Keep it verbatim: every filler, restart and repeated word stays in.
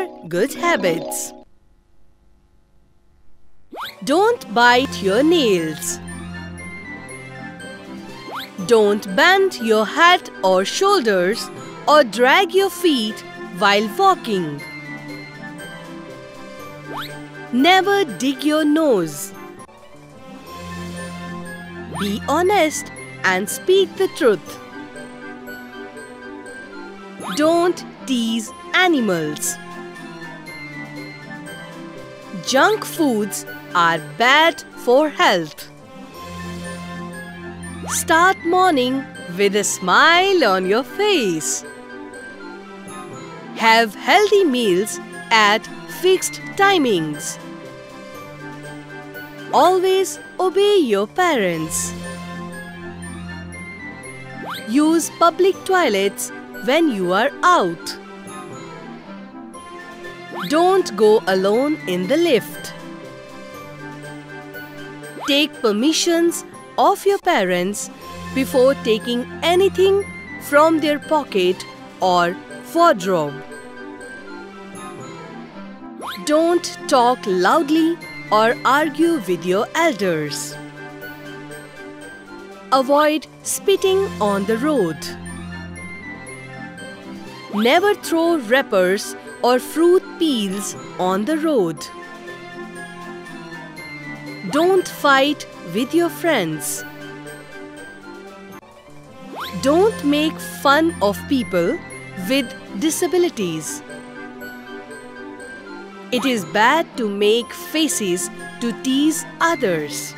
are good habits. Don't bite your nails. Don't bend your head or shoulders or drag your feet while walking. Never dig your nose. Be honest and speak the truth. Don't tease animals. Junk foods are bad for health. Start morning with a smile on your face. Have healthy meals at fixed timings. Always obey your parents. Use public toilets when you are out. Don't go alone in the lift. Take permissions of your parents before taking anything from their pocket or wardrobe. Don't talk loudly or argue with your elders. Avoid spitting on the road. Never throw wrappers or fruit peels on the road. Don't fight with your friends. Don't make fun of people with disabilities. It is bad to make faces to tease others.